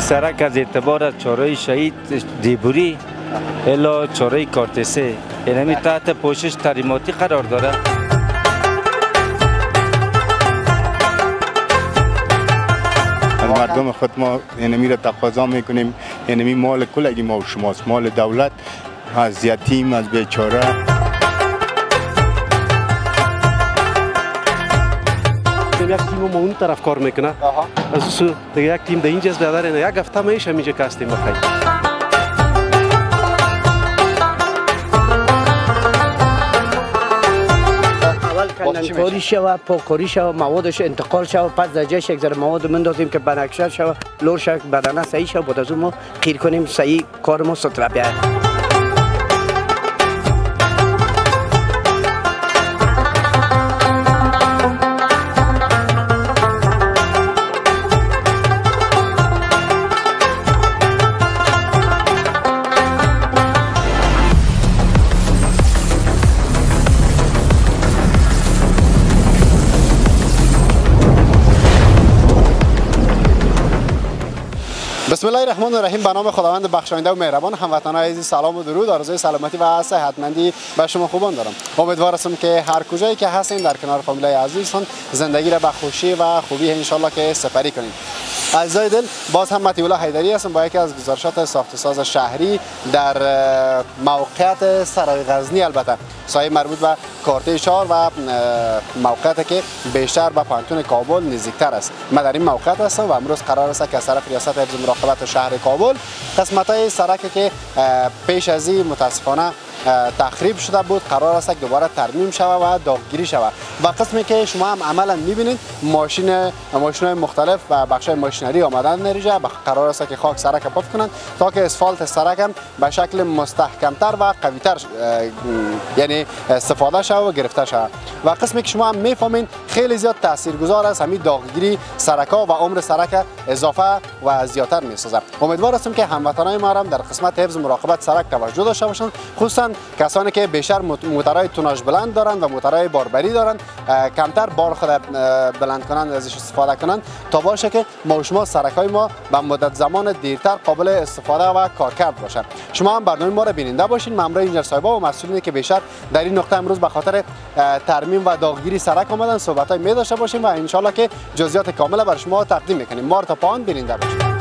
سرک از اعتبار چهارراه شهید دیبوری الا چهارراه کارتسه یعنی تحت پوشش تعلیماتی قرار داره. مردم خود ما اینمی را تقاضا میکنیم، اینمی مال کلگی ما و شماست، مال دولت، از یتیم از بیچاره. یک تیم ما اون طرف کار میکنه، از سو دیگه یک تیم در اینجاست بیادر یک هفته میشه اینجا که هستیم بخیر. کاری شود، پاکاری شود، موادش انتقال شود، پس در جایش یک ذره مواد مندازیم که بنکشه شود، لور شود، بدنه صحیح شود، بعد از اون ما خیر کنیم صحیح کار ما ستره بیاید. بسم الله الرحمن الرحیم. به نام خداوند بخشاینده و مهربان. هموطنان عزیز سلام و درود، آرزوی سلامتی و صحتمندی به شما خوبان دارم. امیدوارم که هر کجایی که هستین در کنار فامیل عزیزتون زندگی را به خوشی و خوبی ان شاء الله که سپری کنید. عزیزای دل، باز هم مطیع الله حیدری هستم با یکی از گزارشات ساخت و ساز شهری در موقعیت سرای غزنی، البته سایه مربوط به کارته 4 و موقعیتی که بیشتر به پانتون کابل نزدیکتر است. من در این موقعیت هستم و امروز قرار است که از طرف ریاست حفظ مراقبت شهر کابل قسمت‌های سرکی که پیش از این متاسفانه تخریب شده بود قرار است که دوباره ترمیم شود و داغگیری شود و قسمی که شما هم عملا می‌بینید ماشین‌های مختلف و بخش‌های ماشینری آمدن در اینجا قرار است که خاک سرک پاک کنند تا که اسفالت سرک هم به شکل مستحکم‌تر و قوی‌تر یعنی استفاده شود و گرفته شود و قسمی که شما هم می‌فهمید خیلی زیاد تاثیرگذار است همین داغگیری سرک‌ها و عمر سرک اضافه و زیادتر می‌سازد. امیدوار هستم که هموطنان ما هم در قسمت حفظ مراقبت سرک توجه داشته باشند، خصوصا کسانی که بیشتر موتورهای توناژ بلند دارند و موتورهای باربری دارند کمتر بار خود بلند کنند ازش استفاده کنند تا باشه که ما و شما سرک‌های ما به مدت زمان دیرتر قابل استفاده و کارکرد باشند. شما هم برنامه ما را بیننده باشین. مملو انجینر صاحبا و مسئولینی که بیشتر در این نقطه امروز به خاطر ترمیم و داغگیری سرک آمدن صحبت‌های می داشته باشیم و ان شاءالله که جزئیات کامل برای شما تقدیم می‌کنیم. ما را تا پایان بیننده باشید.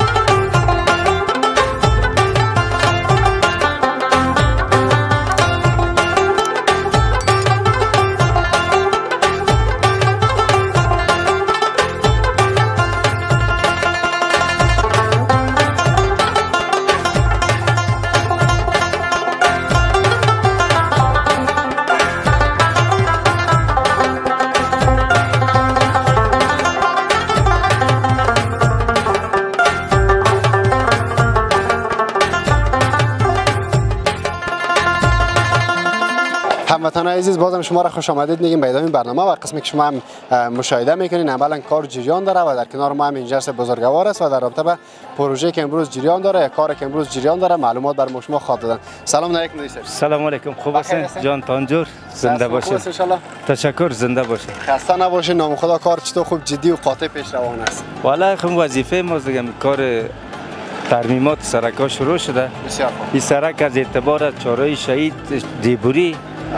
هموطنان عزیز، بازم شما را خوش آمدید میگیم به ادامه برنامه و قسمی که شما هم مشاهده میکنین عملا کار جریان داره و در کنار ما هم انجینر بزرگوار است و در رابطه به پروژه که امروز جریان داره یا کاری که امروز جریان داره معلومات بر شما خواهد دادن. سلام علیکم مدیر صاحب. سلام علیکم، خوب هستین جان تانجور؟ زنده باشین ان شاء الله. تشکر، زنده باشین، خسته نباشین. نام خدا کار چطور خوب جدی و قاطع پیش روان است؟ والا خب وظیفه ما دیگه کار ترمیمات سرک ها شروع شده. بسیار خوب. این سرک از اعتبار چهارراه شهید دیبوری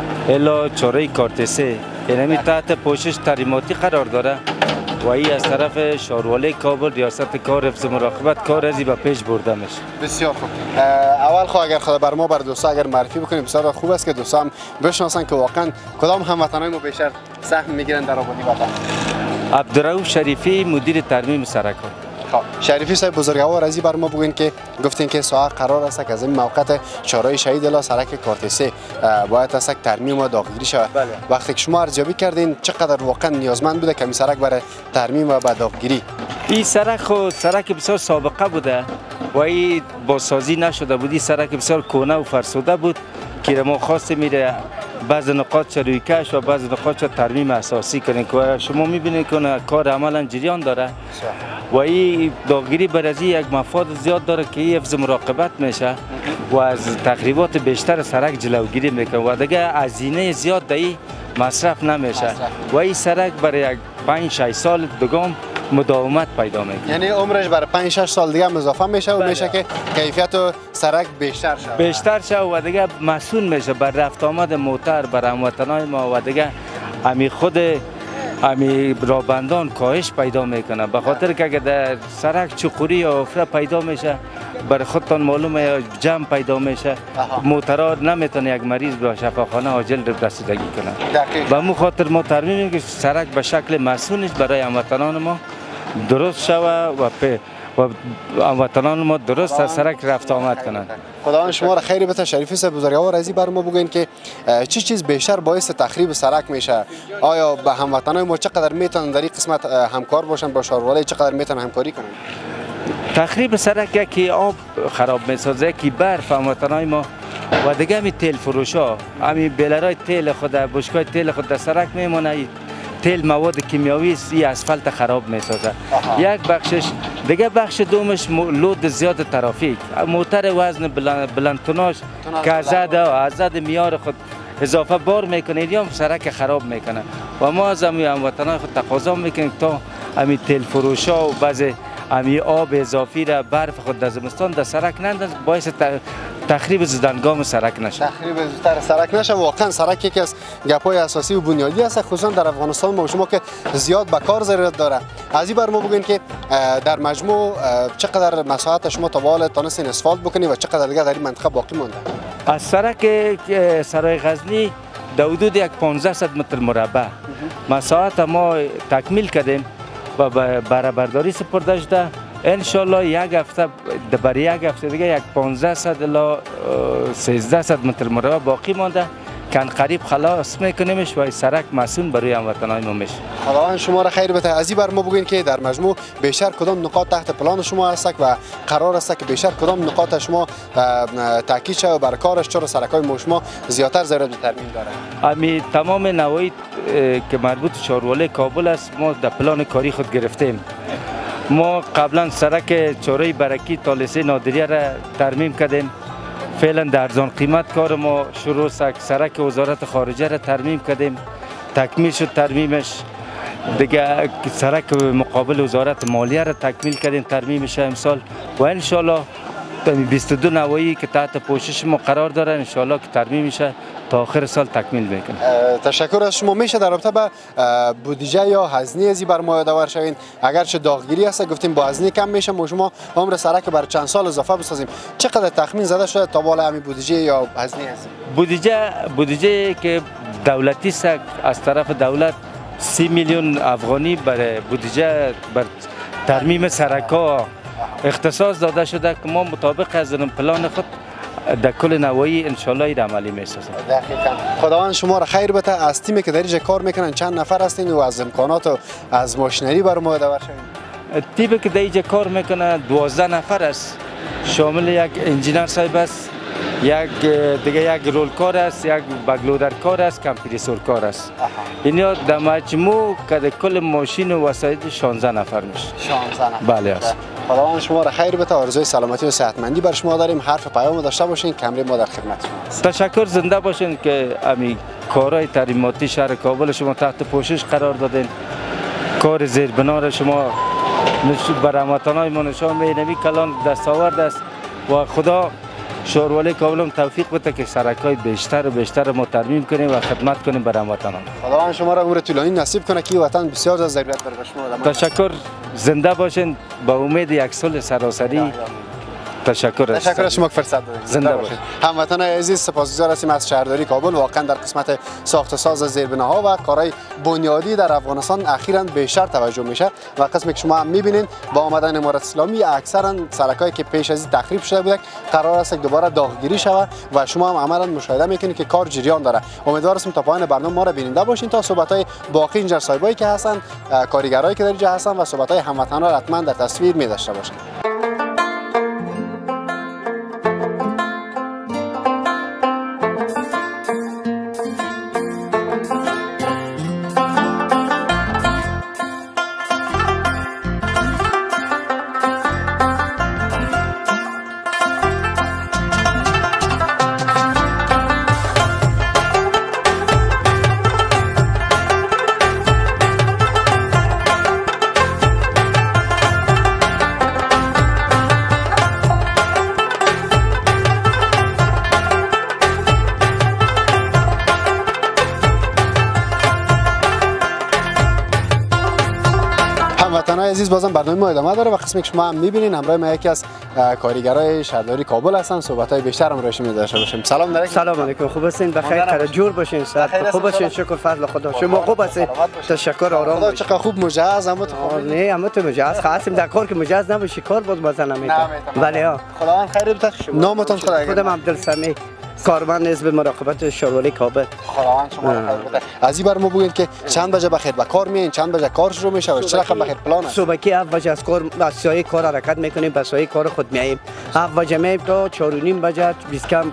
الا چهارراه کارتسه یعنی تحت پوشش تعلیماتی قرار داره و این از طرف شهروالی کابل ریاست کار حفظ مراقبت کار ازی به پیش برده میشه. بسیار خوب. اول خو اگر خدا بر ما بر دوستا اگر معرفی بکنیم بسیار خوب است که دوستا هم بشناسن که واقعا کدام هموطنای ما بیشتر سهم میگیرن در آبادی وطن. عبدالرؤوف شریفی مدیر ترمیم سرک ها. شریفی صاحب بزرگوار ازی بر ما بگوین که گفتین که ساعت قرار است که از این موقعیت چهارراه شهید الی سرک کارتسه باید است ترمیم و داغگیری شود. وقتی که شما ارزیابی کردین چقدر واقعا نیازمند بوده که این سرک برای ترمیم و داغگیری؟ این سرک بسیار سابقه بوده و این بازسازی نشده بود. این سرک بسیار کهنه و فرسوده بود که ما خواستیم میره بعض نقاط روی کش و بعض نقاط ترمیم اساسی کنیم که شما میبینید که کار عملا جریان داره و این داغگیری بر از یک مفاد زیاد داره که این حفظ مراقبت میشه و از تخریبات بیشتر سرک جلوگیری میکنه و دیگه هزینه زیاد در این مصرف نمیشه و این سرک برای یک 5-6 سال دوم مداومت پیدا میکنه. یعنی عمرش برای 5-6 سال دیگه اضافه میشه و میشه که کیفیت و سرک بیشتر شه و دیگه مسئول میشه بر رفت آمد موتر بر هموطنای ما و دیگه امی خود امی رابندان کاهش پیدا میکنه، به خاطر که اگر در سرک چقوری یا افره پیدا میشه بر خودتان معلومه جمع پیدا میشه، موترها نمیتونه یک مریض به شفاخانه عاجل رسیدگی کنه. به مو خاطر ما ترمیم که سرک به شکل مسئول است برای هموطنان ما درست شوه و هموطنان ما درست از سرک رفت آمد کنند. خداوند شما را خیری بده. شریفی صاحب بزرگوار عزیز بر ما بگوین که چه چیز بیشتر باعث تخریب سرک میشه؟ آیا به هموطنان ما چقدر میتونن در این قسمت همکار باشن با شاروالای، چقدر میتونن همکاری کنن؟ تخریب سرک یکی آب خراب میسازه، یکی برف هموطنای ما و دیگه می تیل فروشا همی بیلرای تیل خود بشکای تیل خود در سرک میمونه، تیل مواد کیمیاوی است، این اسفالت خراب میسازه. یک بخشش دیگه، بخش دومش لود زیاد ترافیک، موتر وزن بلندتوناژ که از میار خود اضافه بار میکنه یا سرک خراب میکنه و ما از هموطنان خود تقاضا میکنیم تا همی تیل فروشا و بعضی همی آب اضافی را برف خود در زمستان در سرک نندازن، باعث تخریب زدنگام سرک نشه. تخریب زودتر سرک نشه. واقعا سرک یکی از گپای اساسی و بنیادی است، خصوصا در افغانستان ما شما که زیاد به کار ضرورت داره. از این بر ما بگین که در مجموع چقدر مساحت شما تا به حال تونستین اسفالت بکنید و چقدر دیگه در این منطقه باقی مونده؟ از سرک سرای غزنی در حدود 1500 متر مربع مساحت ما تکمیل کردیم و برابرداری سپرده شده. انشالله یک هفته برای یک هفته دیگه 1500 الی 1300 متر مربع باقی مانده که قریب خلاص میکنیمش و سرک مسئول برای هموطنان ما میشه. خداوند شما را خیر بده. از این بر ما بگین که در مجموع بیشتر کدام نقاط تحت پلان شما هست و قرار است که بیشتر کدام نقاط شما تاکید شود بر کارش، چرا سرک‌های ما شما زیاتر ضرورت به ترمیم داره؟ امی تمام نواحی که مربوط شاروالای کابل است ما در پلان کاری خود گرفتیم. ما قبلا سرک چاره برکی تا لیسه نادریه را ترمیم کردیم، فعلا در ارزان قیمت کار ما شروع سرک وزارت خارجه را ترمیم کردیم، تکمیل شد ترمیمش. دیگه سرک مقابل وزارت مالیه را تکمیل کردیم ترمیمش امسال و انشالله 22 نواحی که تحت پوشش ما قرار داره انشالله که ترمیم میشه تا آخر سال تکمیل میکنه. تشکر از شما. میشه در رابطه با بودجه یا هزینه ازی بر ما یادآور شوین؟ اگرچه داغگیری هست گفتیم با هزینه کم میشه، ما شما عمر سرک بر چند سال اضافه بسازیم، چقدر تخمین زده شده تا بالا همین بودجه یا هزینه هست؟ بودجه که دولتی است از طرف دولت 30 میلیون افغانی برای بودجه بر ترمیم سرک‌ها اختصاص داده شده که ما مطابق از پلان خود در کل نواحی انشالله این عملی میسازیم. دقیقاً. خداوند شما را خیر بده. از تیمی که در اینجا کار میکنن چند نفر هستین و از امکانات و از ماشینری بر ما یادآور شوین؟ تیمی که در اینجا کار میکنه 12 نفر است، شامل یک انجینر صاحب است، یک رولکار است، یک بگلودر کار است، کمپریسور کار است. اینا در مجموع که کل ماشین و وسایل 16 نفر میشه. 16 نفر. بله است. خداوند شما را خیر بده. آرزوی سلامتی و صحتمندی بر شما داریم. حرف پیام داشته باشین، کمری ما در خدمت شما است. تشکر. زنده باشین که امی کارهای ترمیماتی شهر کابل شما تحت پوشش قرار دادین. کار زیربنا را شما بر هموطنان ما نشان میدین. کلان دستاورد است و خدا شاروالای کابل هم توفیق بده که سرک‌های بیشتر و بیشتر ما ترمیم کنیم و خدمت کنیم بر هموطنان. خداوند شما را عمر طولانی نصیب کنه که وطن بسیار از ضرورت داره به شما. تشکر. زنده باشین با امید یک صلح سراسری. تشکر از شما که فرصت دادید. زنده باشید. هموطنان عزیز سپاسگزار هستیم از شهرداری کابل. واقعا در قسمت ساخت و ساز زیربناها و کارهای بنیادی در افغانستان اخیراً بیشتر توجه میشه و قسمی که شما هم میبینین با آمدن امارت اسلامی اکثرا سرکایی که پیش از این تخریب شده بود قرار است که دوباره داغگیری شود و شما هم عملاً مشاهده میکنید که کار جریان داره. امیدوار هستم تا پایان برنامه ما را بیننده باشین تا صحبت‌های باقی اینجا صاحبایی که هستن، کارگرایی که در اینجا هستن و صحبت‌های هموطنان را حتما در تصویر می‌داشته باشین. بازم برنامه ما ادامه داره و قسمی که شما هم می‌بینین همراه ما یکی از کارگرای شهرداری کابل هستن. صحبت‌های بیشتر هم روش داشته باشیم. سلام علیکم. سلام علیکم. خوب هستین؟ بخیر قرار جور باشین. صحت خوب باشین. شکر فضل خدا. شما خوب هستین؟ تشکر. آرام خدا چقدر خوب مجهز هم تو. نه هم تو مجهز خواستیم در کار که مجهز نباشی کار باز مزه نمیده. بله ها. خداوند خیر بده. نامتون خدای. خودم عبدالسمی کارمند حزب مراقبت شورولی کابل. خداوند شما رو خیر بده. از این بار ما بگید که چند بجه بخیر به کار میین، چند بجه کار شروع میشه و چه رقم بخیر پلان است؟ صبحی 7 بجه از کار از سایه کار حرکت میکنیم، به سایه کار خود میاییم. 7 بجه میایم تا 4:30 بجه 20 کم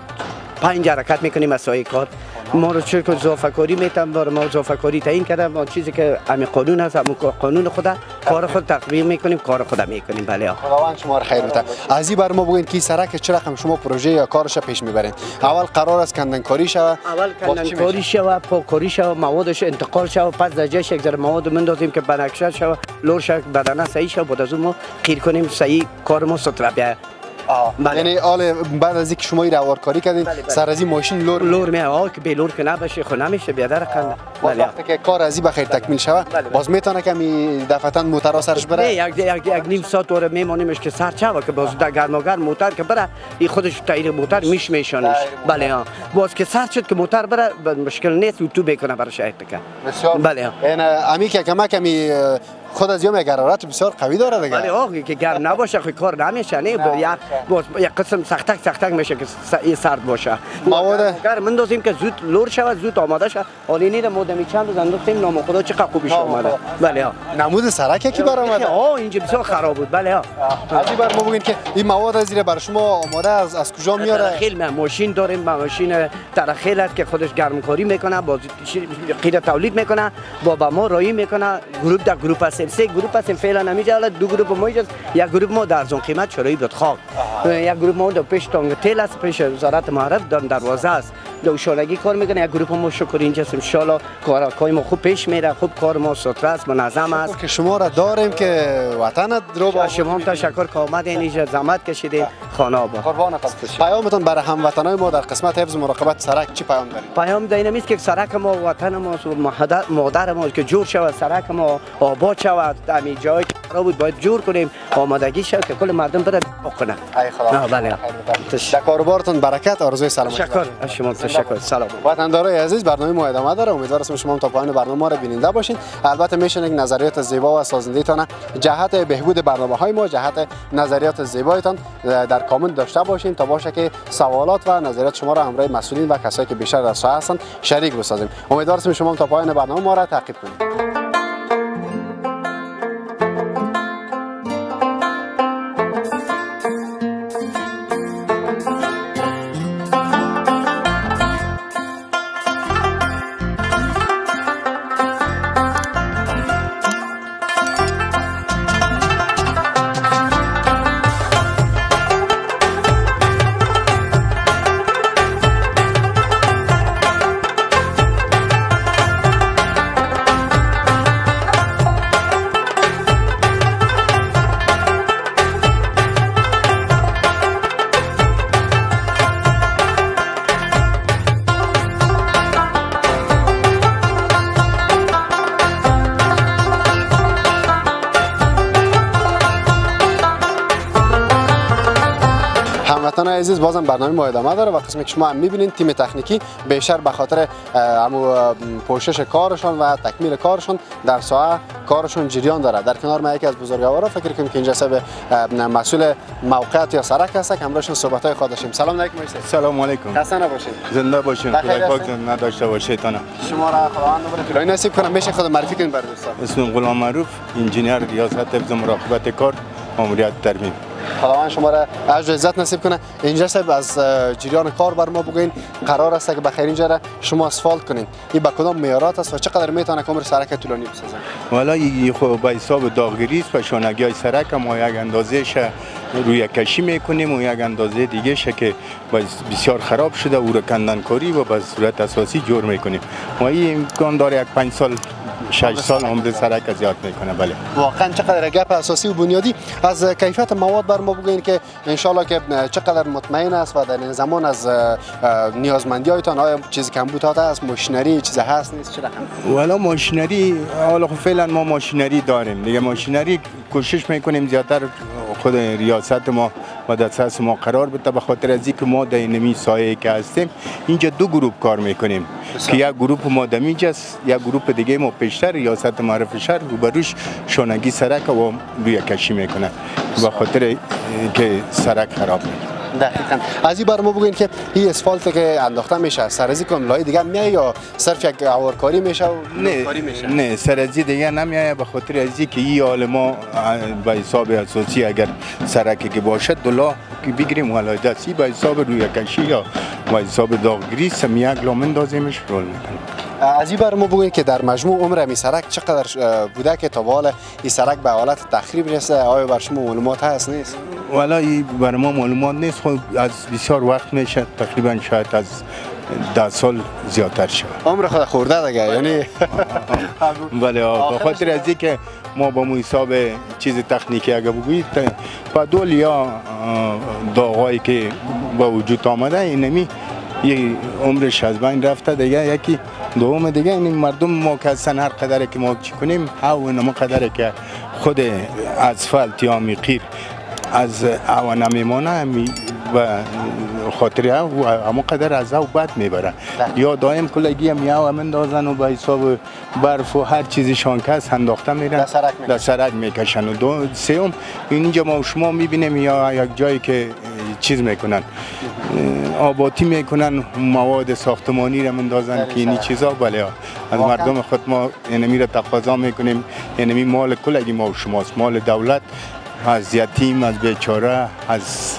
5 حرکت میکنیم از سایه کار. ما رو چه که اضافه کاری میتونم بر ما اضافه کاری تعیین کردم و چیزی که همین قانون هست همون قانون خدا کار خود تطبیق میکنیم، کار خود میکنیم. بله خداوند شما رو خیر بده. از این بر ما بگین که سرک چه رقم شما پروژه یا کارش پیش میبرین؟ اول قرار است کندنکاری شوه، اول کندنکاری شوه، پاککاری شوه، موادش انتقال شوه، پس در جایش یک ذره مواد مندازیم که بنفشه شوه، لور شوه، بدنه صحیح شوه، بعد از اون ما خیر کنیم صحیح کار ما ستره بیاید. یعنی آل بعد از اینکه شما راهکاری کردین سر از این ماشین لور میاد که به لور که نباشه خو نمیشه بیادر کنه. وقتی که کار از این بخیر تکمیل شوه باز میتونه کمی دفعتا موتور سرش بره. یک نیم ساعت دوره میمونیمش که سر چاوه که باز در گرماگرم موتور که بره این خودش تایر موتور میشونش. بله ها باز که سر شد که موتور بره مشکل نیست و تو بکنه برای شاید بکنه. بله ها این امی که کمی خود از یوم حرارت بسیار قوی داره دیگه. بله آقا که گرم نباشه خو کار نمیشه. نه یک قسم سختک میشه که سرد باشه. مواد گرم اندازیم که زود لور شود، زود آماده شه. حالی نیره مودمی چند روز انداختیم نام خدا چقدر خوبش اومده. بله ها نمود سرک کی برآمده؟ اینجا بسیار خراب بود. بله ها از این بر ما بگین که این مواد از زیر بر شما آماده از کجا میاره؟ خیلی ماشین داریم، ماشین ترخیل است که خودش گرمکاری میکنه، باز قید تولید میکنه، با ما رایی میکنه. گروپ در گروپ است، سه گروپ هستیم فعلا نمیشه، حالا دو گروپ ما اینجاست. یک گروپ ما در ارزان قیمت چرایی بود خاک، یک گروپ ما در پیش تانگ تیل است، پیش وزارت معرف دروازه است، دو شالگی کار میکنه. یک گروپ ما شکر اینجاست، ان شاء الله کار ما خوب پیش میره، خوب کار ما ستره است، منظم است. که شما را داریم که وطن رو با شما هم تشکر که آمدین اینجا زحمت کشیدین. خانه آباد. قربانتون. پیامتون برای هموطنای ما در قسمت حفظ مراقبت سرک چی پیام دارید؟ پیام دینامیست که سرک ما وطن ما مادر ما که جور شود، سرک ما آباد شود، همین جایی که خراب بود باید جور کنیم، آمادگی شود که کل مردم بره بکنه. ای خدا. بله. در کاروبارتون برکت، آرزوی سلامتی. تشکر از شما. تشکر. سلام. وطندارای عزیز برنامه ما ادامه داره. امیدوارم شما تا پایان برنامه ما را بیننده باشین. البته میشن یک نظریات زیبا و سازنده‌تان جهت بهبود برنامه‌های ما، جهت نظریات زیبایتان در کامنت داشته باشین تا باشه که سوالات و نظریات شما را همراه مسئولین و کسایی که بیشتر در ساحه هستند شریک بسازیم. امیدوارم شما تا پایان برنامه ما را تعقیب کنید. هموطنان عزیز بازم برنامه ما ادامه داره و قسمی که شما هم میبینید تیم تکنیکی بیشتر به خاطر پوشش کارشون و تکمیل کارشون در ساحه کارشون جریان داره. در کنار ما یکی از بزرگوارا فکر کنم که اینجا سب مسئول موقعیت یا سرک هست که همراهشون صحبت‌های خود داشتیم. سلام علیکم. سلام علیکم. خسته نباشید. زنده باشین. خدای پاک نداشته باشه تانا. شما را خداوند نور طولانی نصیب کنه. میشه خود معرفی کنید بر دوستان. اسمم غلام معروف، انجینیر ریاست حفظ مراقبت کار، ماموریت ترمیم. خداوند شما را اجر عزت نصیب کنه. اینجا صاحب از جریان کار بر ما بگین قرار است که بخیر اینجا را شما اسفالت کنین. این با کدام معیارات است و چقدر میتونه عمر سرک طولانی بسازه؟ والا این خب به حساب داغگیری است و شانگی سرک ما یک اندازه ش روی کشی میکنیم و یک اندازه دیگه ش که بسیار خراب شده او را کندن کاری و به صورت اساسی جور میکنیم. ما این امکان داره یک 5 سال 6 سال عمر سرک زیاد میکنه. بله واقعا چقدر گپ اساسی و بنیادی از کیفیت مواد بر ما بگوین که انشالله که چقدر مطمئن است و در این زمان از نیازمندی هایتان آیا چیز کمبود هست، ماشینری چیز هست نیست چه رقم؟ والا ماشینری حالا فعلا ما ماشینری داریم دیگه. ماشینری کوشش میکنیم زیادتر خود ریاست ما و دسترس ما قرار بده، به خاطر از اینکه ما در اینمی سایه که هستیم اینجا دو گروه کار میکنیم که یک گروه ما دمیج است، یک گروه دیگه ما پیشتر ریاست معرف شهر روبروش شانگی سرک و روی کشی میکنه به خاطر که سرک خراب میشه. دقیقاً. از این بر ما بگوین که این اسفالت که انداخته میشه سرازی کن لای دیگه میای یا صرف یک آورکاری میشه و کاری میشه؟ نه سرازی دیگه نمیای به خاطر از اینکه این حال ما به حساب اساسی اگر سرکی که باشد دلا که بگیریم ولی دستی به حساب روی کشی یا به حساب داغگیری سمیک لامن دازیمش رول میکنیم. از این بر ما بگوین که در مجموع عمر این سرک چقدر بوده که تا به حال این سرک به حالت تخریب رسیده؟ آیا بر شما معلومات هست نیست؟ والا این بر ما معلومات نیست، خب از بسیار وقت میشه، تقریبا شاید از 10 سال زیادتر شد. عمر خود خورده دیگه یعنی بله به خاطر از اینکه ما با حساب چیز تکنیکی اگه بگویید پدول یا داغایی که با وجود آمده اینمی یه عمرش از بین رفته دیگه. یکی دوم دیگه این مردم ما که هستن هر قدر که ما چی کنیم او نما قدر که خود اسفالت یا میقیر از او نمیمانه و خاطر همون قدر از او بد میبرن یا دائم کلگی هم یا مندازن و به حساب برف و هر چیزی شانکست انداخته میرن در سرک میکشن. و سوم اینجا ما شما میبینیم یا یک جایی که چیز میکنن آباتی میکنن مواد ساختمانی را مندازن که اینی چیزا. بله از مردم خود ما اینمی را تقاضا میکنیم، اینمی مال کلگی ما و شماست، مال دولت، از یتیم، از بیچاره، از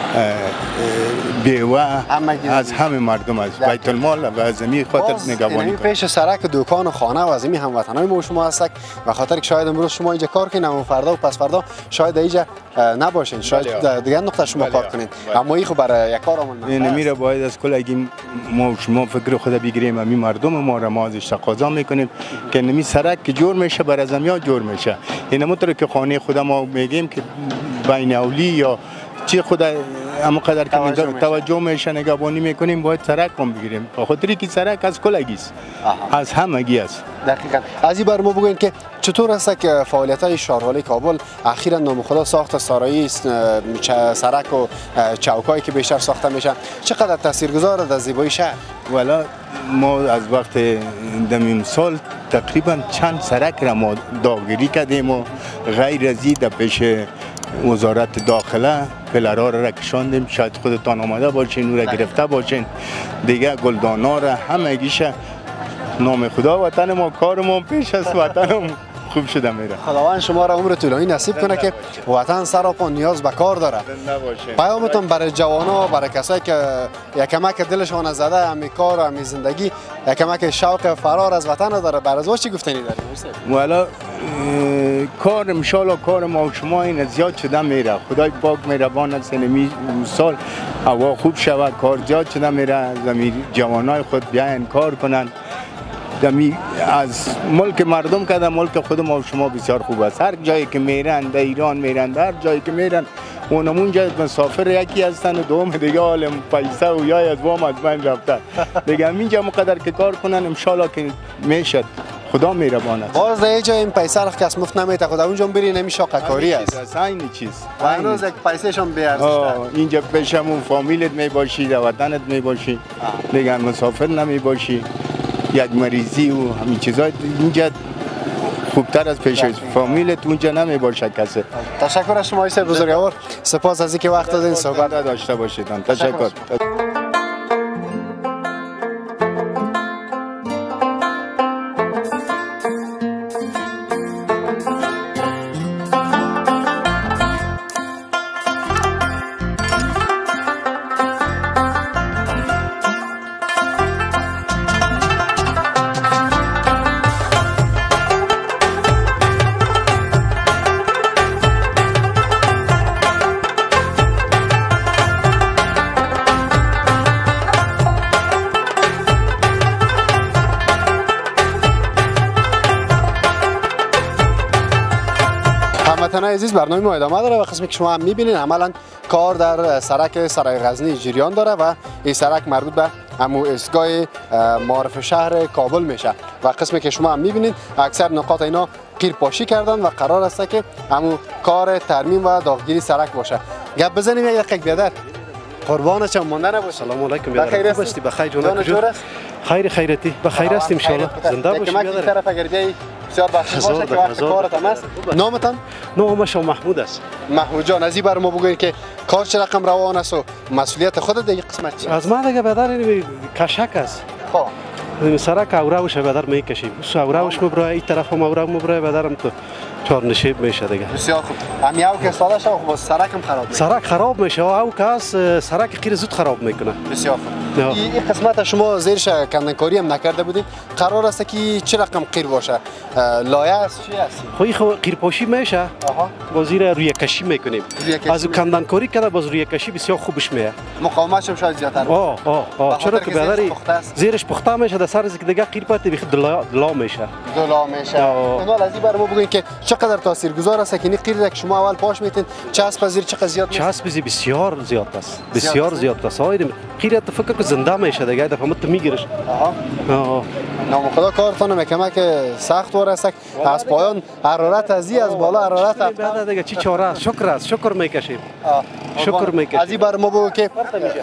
بیوه، از همه مردم، از بیت المال و از زمین خاطر نگهبانی کنیم. پیش سرک دکان و خانه و از این هموطنای ما و شما هست و خاطر که شاید امروز شما اینجا کار کنید و فردا و پس فردا شاید اینجا نباشین، شاید دیگه نقطه شما کار کنید، اما این خب برای یک کارمون اینمی را باید از کل ما و شما فکر خود بگیریم، همین مردم ما را ما ازش تقاضا میکنیم که اینمی سرک که جور میشه برای زمین جور میشه. اینم طور که خانه خود ما میگیم که بین اولی یا چی خدا اما قدر که توجه میشه نگهبانی میکنیم باید سرک هم بگیریم، بخاطر که سرک از کلگی است، از همگی است. دقیقاً. از این بر ما بگوین که چطور است که فعالیت‌های شهروالی کابل اخیراً نام خدا ساخت سرایی سرک و چوکایی که بیشتر ساخته میشن چقدر تاثیرگذار در زیبایی شهر؟ والا ما از وقت دمیم سال تقریبا چند سرک را ما داغگیری کردیم و غیر از این در پیش وزارت داخله پلرها را کشاندیم، شاید خودتان آمده باشین او را گرفته باشین دیگه، گلدانا را همگیش نام خدا وطن ما، کار ما پیش از وطنم خوب شده میره. خداوند شما را عمر طولانی نصیب کنه که وطن سراپا نیاز به کار داره. پیامتون برای جوانا، برای کسایی که یکمک دلشون از زده همین کار و همین زندگی یکمک شوق فرار از وطن داره، برای چی گفتنی داریم؟ والا کار انشالله کار ما و شما این زیاد شده میره، خدای پاک مهربان است اینمی سال هوا خوب شود، کار زیاد شده میره، زمین جوانای خود بیاین کار کنن. دمی از ملک مردم کده ملک خود ما و شما بسیار خوب است. هر جایی که میرن در ایران میرن، هر جایی که میرن اونمون جای مسافر یکی هستن و دوم دیگه حال پیسه و یا از وام از بین رفته دیگه. همینجا مقدر که کار کنن انشالله که میشد، خدا مهربان است. باز در جای این پیسه را کس مفت نمیده، خدا اونجا بری نمیشه کاری است. این چیز هنوز یک پیسه شون بی ارزش داره. اینجا پیشمون فامیلت میباشی، در وطنت میباشی، دیگه مسافر نمیباشی، یک مریضی و همین چیزا اینجا خوبتر از پیش فامیلت اونجا نمیباشه کسی. تشکر از شما ایسر بزرگوار، سپاس از اینکه وقت دادین صحبت داشته باشید. تشکر. هموطنان عزیز، برنامه ما ادامه داره و قسمی که شما هم میبینید عملا کار در سرک سرای غزنی جریان داره و این سرک مربوط به همو ایستگاه معارف شهر کابل میشه و قسمی که شما هم میبینید اکثر نقاط اینا قیرپاشی کردن و قرار است که همو کار ترمیم و داغگیری سرک باشه. گپ بزنیم یک دقیقه بیادر. قربانت شما مانده نباش. سلام علیکم بیادر. خوب هستی؟ بخیر جان کجا؟ خیر خیرتی بخیر هستیم ان شاء الله. زنده باشی بیادر. یک طرف اگر بیای بسیار بخش باشه که وقت کارت هم است. نامتان؟ نام شما محمود است. محمود جان از این بر ما بگوین که کار چه رقم روان است و مسئولیت خودت در این قسمت چیه؟ از ما دیگه بیادر کشک است. خب سرک اوراوش بیادر میکشیم. اوراوش مبرای این طرف هم اوراو مبرای بیادرم تو چهار نشیب میشه دیگه. بسیار خوب. همین او که ساده شو خب سرک هم خراب میشه. سرک خراب میشه او که سرک خیر زود خراب میکنه. بسیار خوب. این قسمت شما زیرش کندنکاری هم نکرده بودید. قرار است که چه رقم قیر باشه؟ لایه است چی است؟ خو این قیرپاشی میشه. با زیر روی کشی میکنیم. از کندنکاری کرده باز روی کشی بسیار خوبش میه. مقاومتش هم شاید زیادتر باشه. چرا که بیادری زیرش پخته میشه در سر دیگه قیر پات بخ دلا میشه. دلا میشه. اینا از این بر ما بگین که چقدر تاثیرگذار است که این قیر که شما اول پاش میتین چسب زیر چقدر زیاد میشه؟ چسب بسیار زیاد است. بسیار زیاد است. قیر تو فکر که زنده میشه دیگه دفعه مت میگیرش. نام خدا کارتون میکنه که سخت ورسک از پایان حرارت از بالا حرارت بعد دیگه چی چاره است؟ شکر میکشیم. شکر میکشیم. از این بر ما بگو که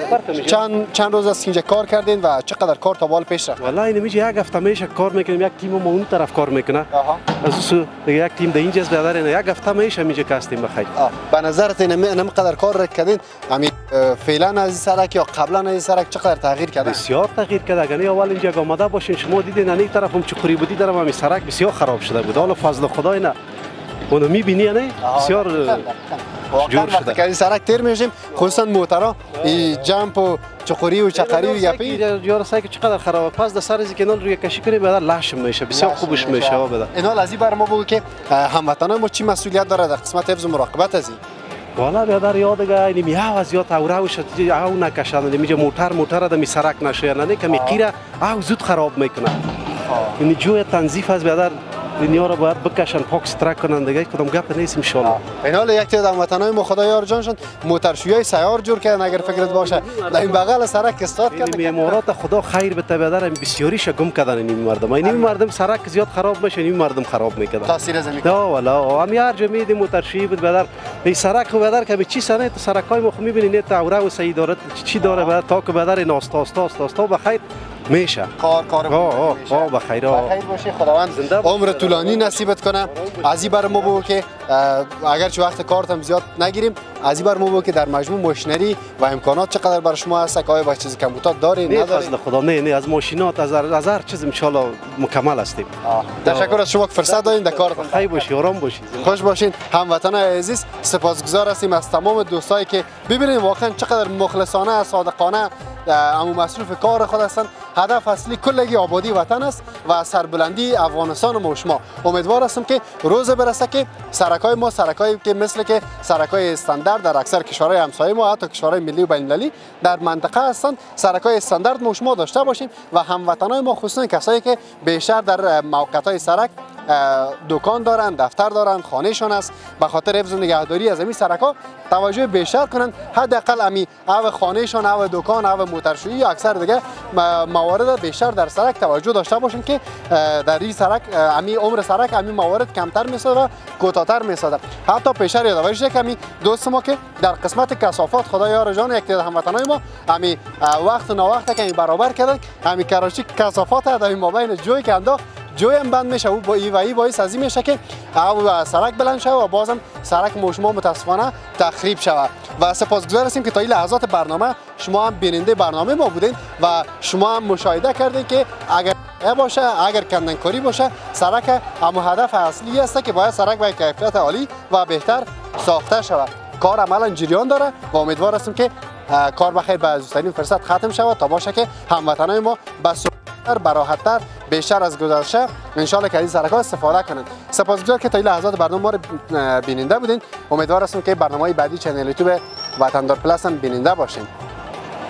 چند روز از اینجا کار کردین و چقدر کار تا بال پیش رفت؟ والله این میشه یک هفته میشه کار میکنیم، یک تیم ما اون طرف کار میکنه. از دیگه یک تیم در اینجا بیادر یک هفته میشه میشه کاستیم بخیر. به نظرت اینم قدر کار کردین همین فعلا از سرک یا قبلا از سرک چقدر تغییر کرده؟ بسیار تغییر کرده. اگر اول اینجا آمده باشین شما دیدین این طرف هم چقوری بودی درم همین سرک بسیار خراب شده بود. حالا فضل خدای نه اونو میبینی نه بسیار جور شده. که از سرک تیر میشیم خصوصا موترها این جمپ و چقوری و چقری و یپی یار سایه که چقدر خرابه. پس در سر از کنال روی کشی کنیم بعد لحش میشه بسیار خوبش میشه. اینا از این بر ما بگو که هموطنان ما چی مسئولیت داره در قسمت حفظ و مراقبت از این؟ والا بیادر یاد دیگه اینی از یاد اوراوش او نکشاند میگه موتر می سرک نشه نه که میقیره او زود خراب میکنه. یعنی جوی تنظیف از بیادر دنیا رو باید بکشن پاک سترک کنن دیگه کدام گپ نیست ان شاء الله. این حال یک تعداد هموطنان ما خدا یار جانشون موترشویای سیار جور کردن اگر فکرت باشه در این بغل سرک استاد کردن. معمارات خدا خیر بده بیادر بسیاریش گم کردن این مردم. این مردم سرک زیاد خراب میشه این مردم خراب میکنن. تاثیر زمین. والا هم یار جمعی موترشویی بود بیادر این سرک بیادر که چی سنه تو سرکای ما میبینید تا اوره و سعی داره چی داره بیادر تا که بیادر ناستا بخیر میشه کار بخیر باشی. خداوند عمر طولانی نصیبت کنه. از این بر ما بگو که اگر چه وقت کارت هم زیاد نگیریم از این بر ما بگو که در مجموع ماشینری و امکانات چقدر برای شما هست که آیا با چیز کمبودات داری نداری؟ فضل خدا نه از ماشینات از هر چیز ان شاء الله مکمل هستیم. تشکر از شما که فرصت دادین در کارتون. خیر باشی آرام باشی خوش باشین. هموطنان عزیز سپاسگزار هستیم از تمام دوستایی که ببینید واقعا چقدر مخلصانه صادقانه اما مصروف کار خود هستند. هدف اصلی کلگی آبادی وطن است و سربلندی افغانستان و شما. امیدوار هستم که روز برسه که سرکای ما سرکایی که مثل که سرکای استاندارد در اکثر کشورهای همسایه ما حتی کشورهای ملی و بین المللی در منطقه هستند سرکای استاندارد ما شما داشته باشیم و هموطنان ما خصوصا کسایی که بیشتر در موقعیت‌های سرک دکان دارند، دفتر دارند، خانهشان است به خاطر حفظ و نگهداری از این سرک‌ها توجه بیشتر کنند. حداقل امی او خانهشان او دکان او موترشویی اکثر دیگه موارد بیشتر در سرک توجه داشته باشند که در این سرک امی عمر سرک امی موارد کمتر میسازه و کوتاه‌تر میسازه. حتی پیشتر یادآوری شه که امی دوست ما که در قسمت کثافات خدا یار جان یک تعداد هموطنان ما امی وقت ناوقت که برابر کردن امی کراچی کثافات در مابین جوی که انداخت جوی هم بند میشه و ای باعث از این میشه که او سرک بلند شود و بازم سرک شما متاسفانه تخریب شود. و سپاسگزار هستیم که تا این لحظات برنامه شما هم بیننده برنامه ما بودین و شما هم مشاهده کردید که اگر باشه اگر کندنکاری باشه سرک اما هدف اصلی است که باید سرک به کیفیت عالی و بهتر ساخته شود. کار عملا جریان داره و امیدوار هستیم که کار بخیر به زودترین فرصت ختم شود تا باشه که هموطنان ما براحت‌تر بیشتر از گذشته ان شاء الله که از سرک‌ها استفاده کنند. سپاسگزار که تا این لحظات برنامه ما رو بیننده بودین. امیدوار هستم که برنامه‌های بعدی چنل یوتیوب وطندار پلاس هم بیننده باشین.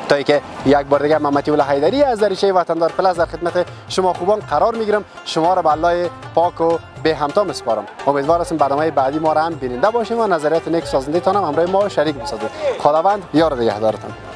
تا اینکه یک بار دیگه من مطیع الله حیدری از دریچه وطندار پلاس در خدمت شما خوبان قرار میگیرم. شما را به الله پاک و به همتا میسپارم. امیدوار هستم برنامه بعدی ما را هم بیننده باشیم و نظریات نیک سازنده تان هم همراه ما شریک بسازید. خداوند یار نگهدارتان.